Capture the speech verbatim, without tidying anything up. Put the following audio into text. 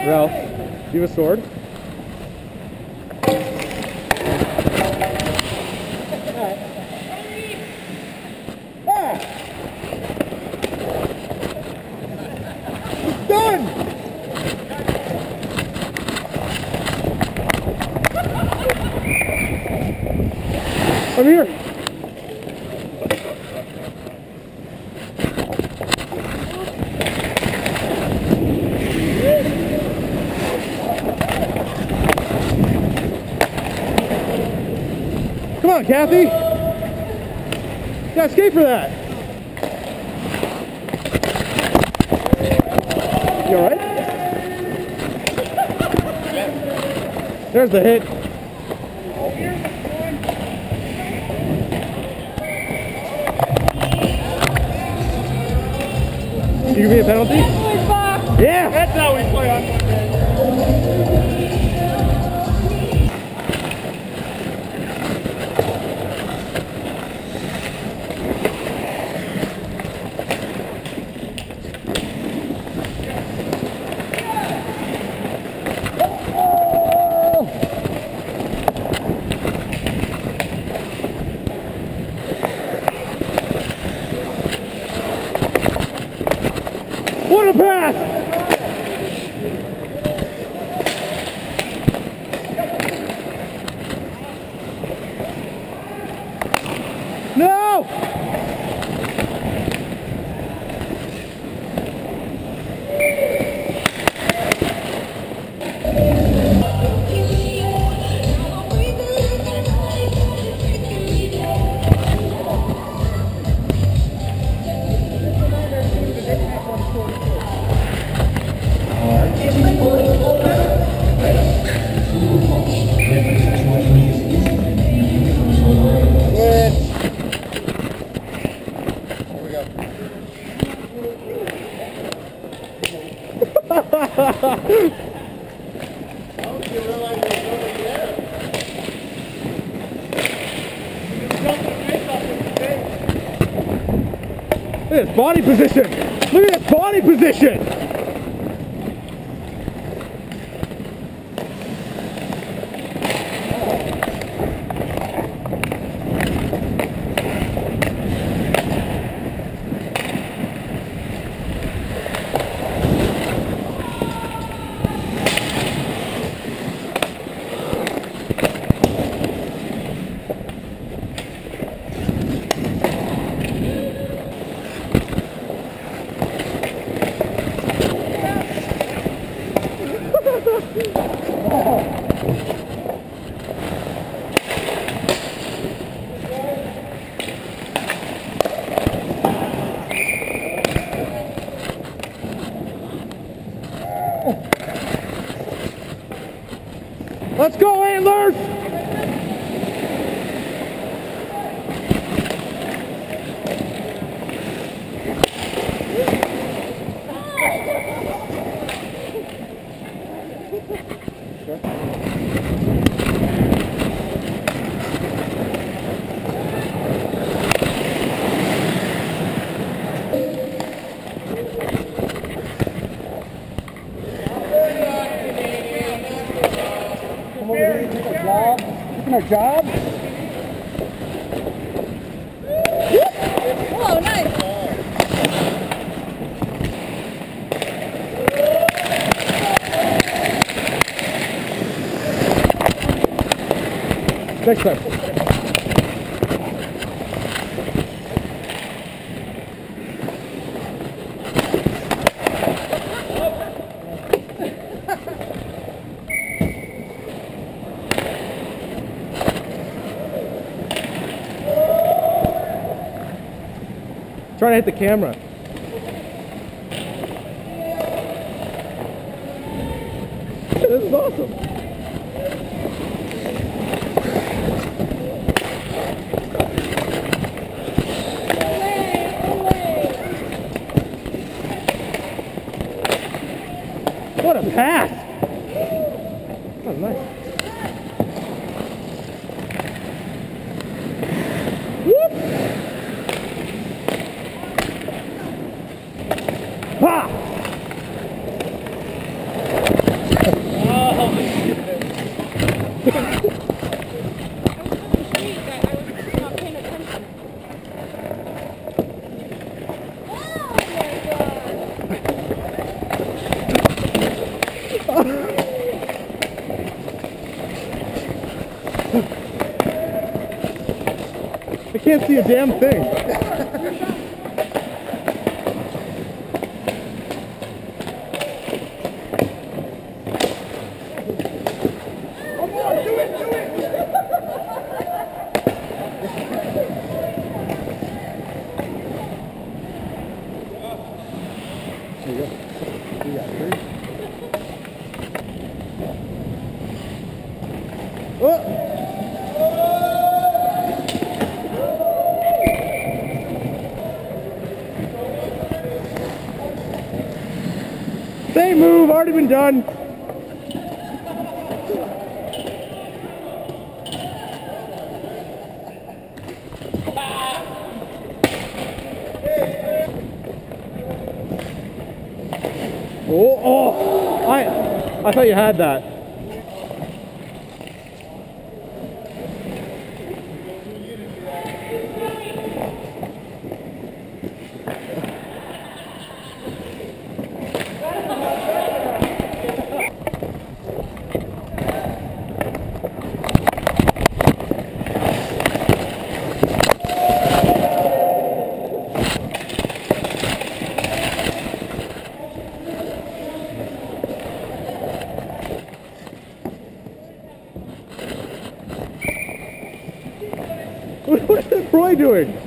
Ralph, do you have a sword? Done! I'm here. Come on, Kathy. You gotta skate for that. You alright? There's the hit. You give me a penalty? Yeah! That's how we play on Monday. What a pass! No! Look at his body position! Look at his body position! Let's go, Antlers! Come over here and take a job. Taking a job? Whoa, nice. Next time. Trying to hit the camera. This is awesome. What a pass! That was nice. Whoop! Ha! can't see a damn thing. Come on, do it, do it! There you go. You got three. Oh! Same move, already been done. Oh, oh, I, I thought you had that. What is Roy doing?